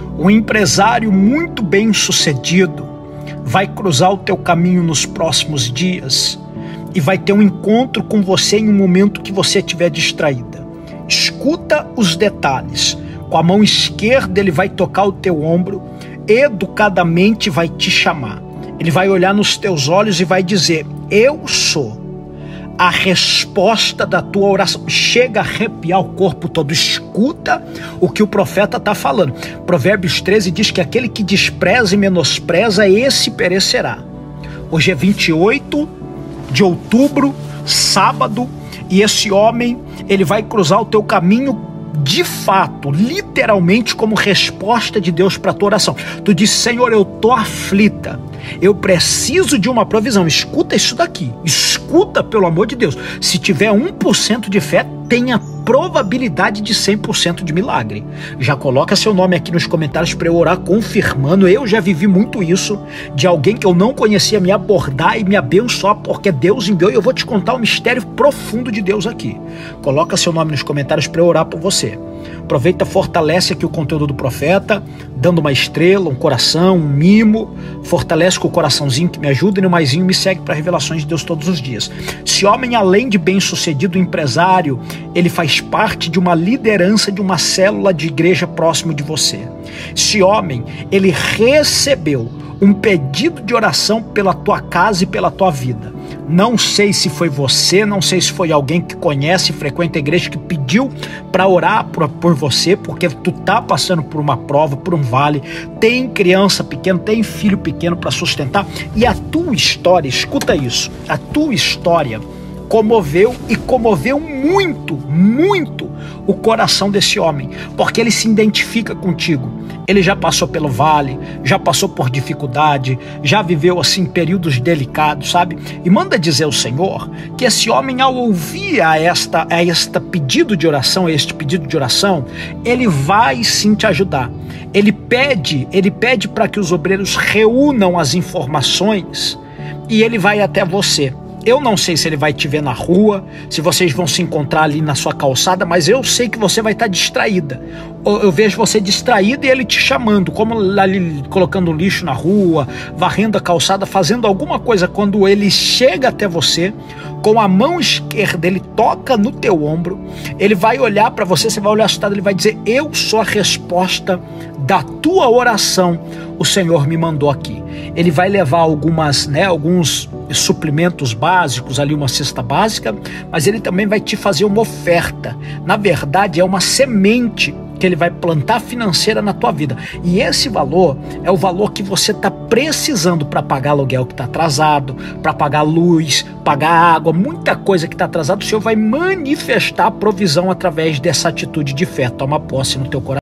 Um empresário muito bem-sucedido vai cruzar o teu caminho nos próximos dias e vai ter um encontro com você em um momento que você estiver distraída. Escuta os detalhes. Com a mão esquerda ele vai tocar o teu ombro, educadamente vai te chamar. Ele vai olhar nos teus olhos e vai dizer: eu sou a resposta da tua oração. Chega a arrepiar o corpo todo. Escuta o que o profeta está falando. Provérbios 13 diz que aquele que despreza e menospreza, esse perecerá. Hoje é 28 de outubro, sábado, e esse homem, ele vai cruzar o teu caminho de fato, literalmente, como resposta de Deus para a tua oração. Tu diz: Senhor, eu estou aflita, eu preciso de uma provisão. Escuta isso daqui, escuta, pelo amor de Deus. Se tiver 1% de fé, tem a probabilidade de 100% de milagre. Já coloca seu nome aqui nos comentários para eu orar confirmando. Eu já vivi muito isso, de alguém que eu não conhecia me abordar e me abençoar porque Deus enviou, e eu vou te contar um mistério profundo de Deus aqui. Coloca seu nome nos comentários para eu orar por você. Aproveita, fortalece aqui o conteúdo do profeta, dando uma estrela, um coração, um mimo. Fortalece com o coraçãozinho que me ajuda, e no maisinho me segue para revelações de Deus todos os dias. Esse homem, além de bem-sucedido empresário, ele faz parte de uma liderança de uma célula de igreja próximo de você. Esse homem, ele recebeu um pedido de oração pela tua casa e pela tua vida. Não sei se foi você, não sei se foi alguém que conhece, frequenta a igreja, que pediu para orar por você, porque tu tá passando por uma prova, por um vale, tem criança pequena, tem filho pequeno para sustentar, e a tua história, escuta isso, a tua história comoveu muito, muito o coração desse homem, porque ele se identifica contigo. Ele já passou pelo vale, já passou por dificuldade, já viveu assim períodos delicados, sabe? E manda dizer ao Senhor que esse homem, ao ouvir este pedido de oração, ele vai sim te ajudar. Ele pede para que os obreiros reúnam as informações e ele vai até você. Eu não sei se ele vai te ver na rua, se vocês vão se encontrar ali na sua calçada, mas eu sei que você vai estar distraída. Eu vejo você distraída e ele te chamando, como ali colocando lixo na rua, varrendo a calçada, fazendo alguma coisa. Quando ele chega até você, com a mão esquerda ele toca no teu ombro, ele vai olhar para você, você vai olhar assustado, ele vai dizer: eu sou a resposta da tua oração, o Senhor me mandou aqui. Ele vai levar alguns suplementos básicos, ali uma cesta básica, mas ele também vai te fazer uma oferta. Na verdade, é uma semente que ele vai plantar financeira na tua vida. E esse valor é o valor que você está precisando para pagar aluguel que está atrasado, para pagar luz, pagar água, muita coisa que está atrasada. O Senhor vai manifestar a provisão através dessa atitude de fé. Toma posse no teu coração.